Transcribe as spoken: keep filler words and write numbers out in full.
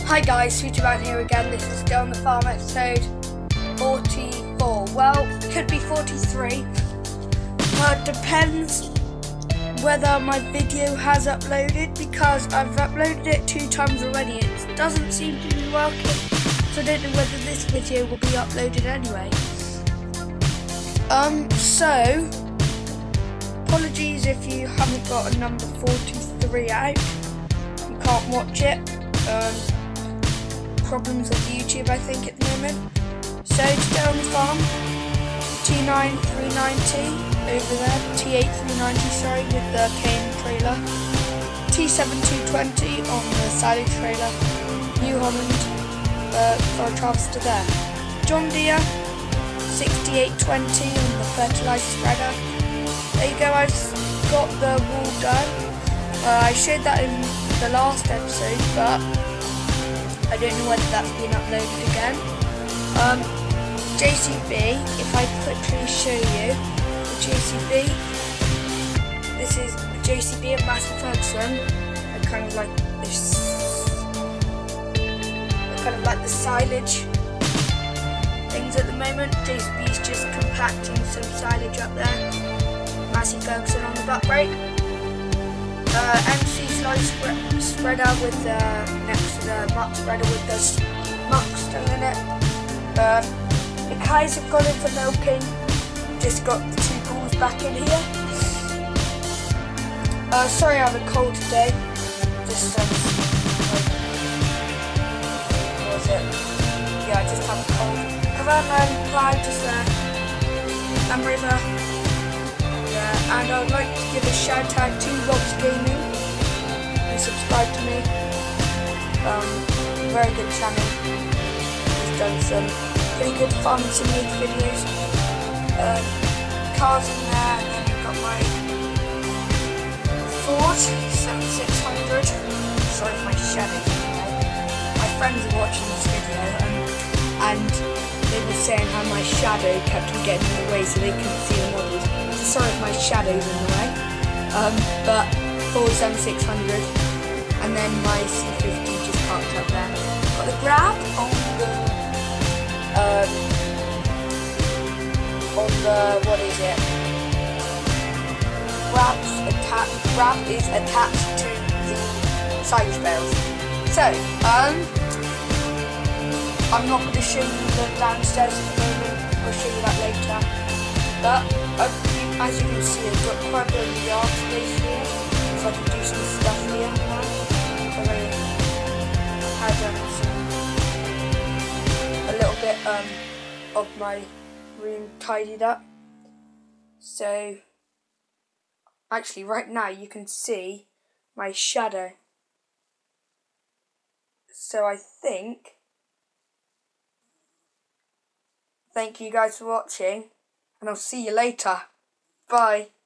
Hi guys, Futureman here again. This is Still on the Farm episode forty-four. Well, could be forty-three. But depends whether my video has uploaded, because I've uploaded it two times already. It doesn't seem to be working. So I don't know whether this video will be uploaded anyway. Um, so apologies if you haven't got a number forty-three out. You can't watch it. Um, problems with YouTube, I think, at the moment. So today on the farm, T nine three ninety over there, T eight three ninety, sorry, with the cane trailer, T seven two twenty on the silage trailer, New Holland uh, for a harvester there, John Deere sixty-eight twenty on the fertilizer spreader. There you go, I've got the wool done. Uh, I showed that in the last episode, but I don't know whether that's been uploaded again. Um, J C B, if I quickly show you the J C B, this is the J C B of Massey Ferguson. I kind of like this, I kind of like the silage things at the moment. J C B is just compacting some silage up there. Massey Ferguson on the butt brake. Uh, M C slice spread, spreader with the uh, next to the muck spreader with the muck still in it. Uh, the guys have gone in for milking. Just got the two balls back in here. Uh, sorry I have a cold today. Just um, what was it? Yeah, I just have a cold. Caravan Cloud just there. And River. Yeah, and I would like to give a shout out to Rob's Gaming, who subscribed to me. Um, very good channel. He's done some pretty good farming simulator videos. Uh, cars in there, and then we've got my Ford seventy-six hundred. Sorry for my shadow. My friends are watching this video, and, and they were saying how my shadow kept on getting in the way, so they couldn't see the models. Sorry if my shadow's in the way, um, but Ford seventy-six hundred, and then my C fifty just parked up there. Got the grab on the, um, on the, what is it? Grab's attached, grab is attached to the silage bales. So, um, I'm not going to show you the downstairs at the moment. I'll show you that later. But uh, as you can see, I've got quite a bit of yard space here, so I can do some stuff here now. So I had um, some, a little bit um, of my room tidied up. So actually right now you can see my shadow. So I think, thank you guys for watching, and I'll see you later. Bye.